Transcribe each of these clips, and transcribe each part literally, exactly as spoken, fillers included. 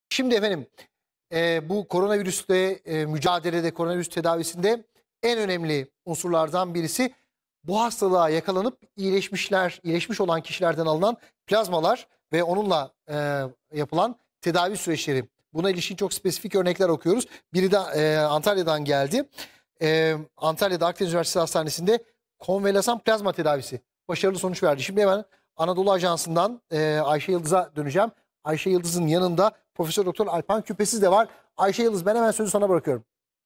Şimdi efendim e, bu koronavirüsle e, mücadelede, koronavirüs tedavisinde en önemli unsurlardan birisi bu hastalığa yakalanıp iyileşmişler, iyileşmiş olan kişilerden alınan plazmalar ve onunla e, yapılan tedavi süreçleri. Buna ilişkin çok spesifik örnekler okuyoruz. Biri de e, Antalya'dan geldi. E, Antalya'da Akdeniz Üniversitesi Hastanesi'nde konvalesan plazma tedavisi başarılı sonuç verdi. Şimdi hemen Anadolu Ajansı'ndan e, Ayşe Yıldız'a döneceğim. Ayşe Yıldız'ın yanında Profesör Doktor Alpan Küpesiz de var. Ayşe Yıldız, ben hemen sözü sana bırakıyorum.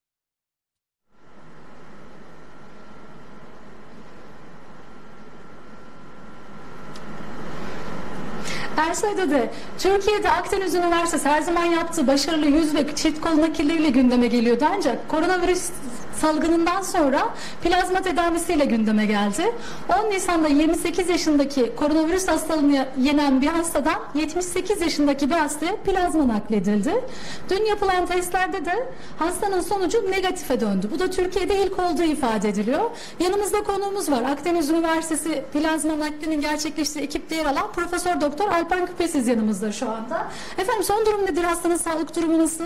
Ersoy'da da Türkiye'de Akdeniz Üniversitesi her zaman yaptığı başarılı yüz ve çift kol nakilleriyle gündeme geliyordu, ancak koronavirüs salgınından sonra plazma tedavisiyle gündeme geldi. on Nisan'da yirmi sekiz yaşındaki koronavirüs hastalığını yenen bir hastadan yetmiş sekiz yaşındaki bir hastaya plazma nakledildi. Dün yapılan testlerde de hastanın sonucu negatife döndü. Bu da Türkiye'de ilk olduğu ifade ediliyor. Yanımızda konuğumuz var. Akdeniz Üniversitesi plazma naklinin gerçekleştiği ekipte yer alan Profesör Doktor Alpan Küpesiz yanımızda şu anda. Efendim, son durum nedir? Hastanın sağlık durumu nasıl?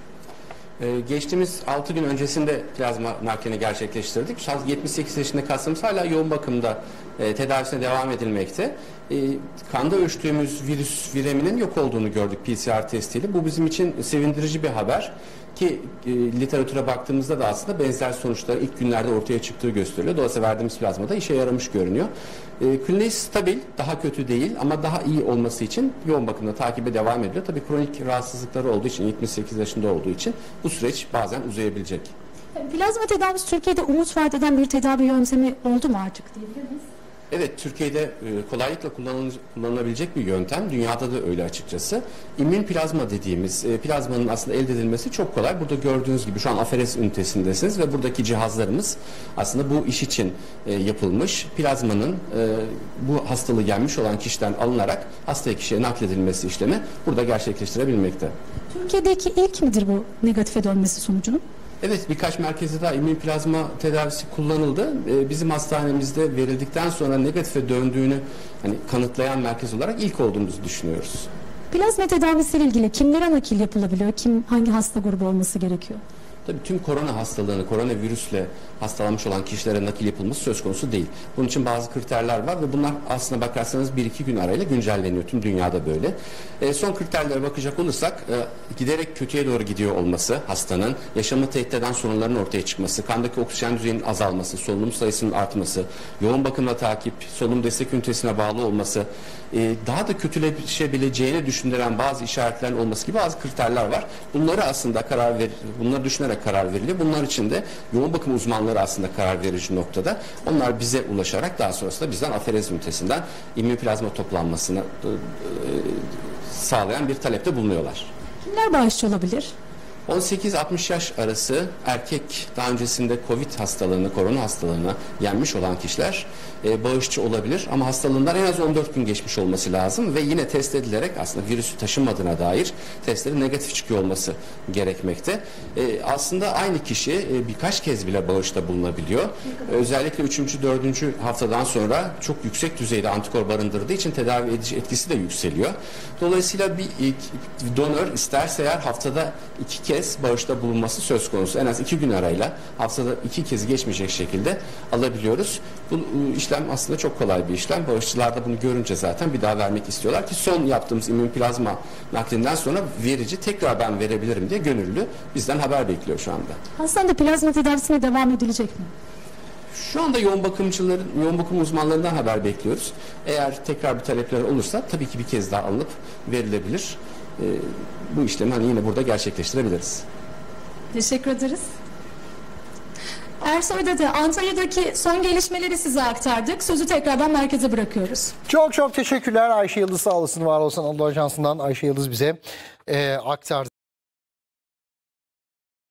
Ee, geçtiğimiz altı gün öncesinde plazma naklini gerçekleştirdik. yetmiş sekiz yaşındaki hastamız hala yoğun bakımda e, tedavisine devam edilmekte. E, kanda ölçtüğümüz virüs vireminin yok olduğunu gördük P C R testiyle. Bu bizim için sevindirici bir haber. Ki e, literatüre baktığımızda da aslında benzer sonuçlar ilk günlerde ortaya çıktığı gösteriliyor. Dolayısıyla verdiğimiz plazmada işe yaramış görünüyor. E, kliniği stabil, daha kötü değil ama daha iyi olması için yoğun bakımda takibe devam ediyor. Tabii kronik rahatsızlıkları olduğu için, yetmiş sekiz yaşında olduğu için bu süreç bazen uzayabilecek. Plazma tedavisi Türkiye'de umut vaat eden bir tedavi yöntemi oldu mu artık diyebilir miyiz? Evet, Türkiye'de e, kolaylıkla kullanılabilecek bir yöntem. Dünyada da öyle açıkçası. İmmün plazma dediğimiz e, plazmanın aslında elde edilmesi çok kolay. Burada gördüğünüz gibi şu an aferez ünitesindesiniz ve buradaki cihazlarımız aslında bu iş için e, yapılmış. Plazmanın e, bu hastalığı yenmiş olan kişiden alınarak hastaya kişiye nakledilmesi işlemi burada gerçekleştirebilmekte. Türkiye'deki ilk midir bu negatife dönmesi sonucunun? Evet, birkaç merkezde daha immün plazma tedavisi kullanıldı. Ee, bizim hastanemizde verildikten sonra negatife döndüğünü hani kanıtlayan merkez olarak ilk olduğumuzu düşünüyoruz. Plazma tedavisiyle ilgili kimlere nakil yapılabiliyor? Kim, hangi hasta grubu olması gerekiyor? Tabii tüm korona hastalığını, koronavirüsle hastalanmış olan kişilere nakil yapılması söz konusu değil. Bunun için bazı kriterler var ve bunlar aslına bakarsanız bir iki gün arayla güncelleniyor. Tüm dünyada böyle. E, son kriterlere bakacak olursak e, giderek kötüye doğru gidiyor olması hastanın, yaşamı tehdit eden sorunların ortaya çıkması, kandaki oksijen düzeyinin azalması, solunum sayısının artması, yoğun bakımla takip, solunum destek ünitesine bağlı olması, e, daha da kötüleşebileceğini düşündüren bazı işaretlerin olması gibi bazı kriterler var. Bunları aslında karar ver, bunları düşünerek karar veriliyor. Bunlar için de yoğun bakım uzmanları aslında karar verici noktada. Onlar bize ulaşarak daha sonrasında bizden aferez ünitesinden immün plazma toplanmasını e, sağlayan bir talepte bulunuyorlar. Kimler bağışçı olabilir? on sekiz altmış yaş arası erkek, daha öncesinde Covid hastalığını, korona hastalığını yenmiş olan kişiler e, bağışçı olabilir. Ama hastalığından en az on dört gün geçmiş olması lazım ve yine test edilerek aslında virüsü taşınmadığına dair testlerin negatif çıkıyor olması gerekmekte. E, aslında aynı kişi e, birkaç kez bile bağışta bulunabiliyor. E, özellikle üçüncü dördüncü haftadan sonra çok yüksek düzeyde antikor barındırdığı için tedavi edici etkisi de yükseliyor. Dolayısıyla bir donör isterse eğer haftada iki kez bağışta bulunması söz konusu. En az iki gün arayla haftada iki kez geçmeyecek şekilde alabiliyoruz. Bu işlem aslında çok kolay bir işlem. Bağışçılar da bunu görünce zaten bir daha vermek istiyorlar ki son yaptığımız immün plazma naklinden sonra verici tekrar ben verebilirim diye gönüllü bizden haber bekliyor şu anda. Hastanede plazma tedavisine devam edilecek mi? Şu anda yoğun bakımcıların, yoğun bakım uzmanlarından haber bekliyoruz. Eğer tekrar bir talepler olursa tabii ki bir kez daha alınıp verilebilir. Ee, bu işlemi hani yine burada gerçekleştirebiliriz. Teşekkür ederiz. Ersoy'da da Antalya'daki son gelişmeleri size aktardık. Sözü tekrardan merkeze bırakıyoruz. Çok çok teşekkürler Ayşe Yıldız, sağ olasın, var olsun. Anadolu Ajansı'ndan Ayşe Yıldız bize e, aktardı.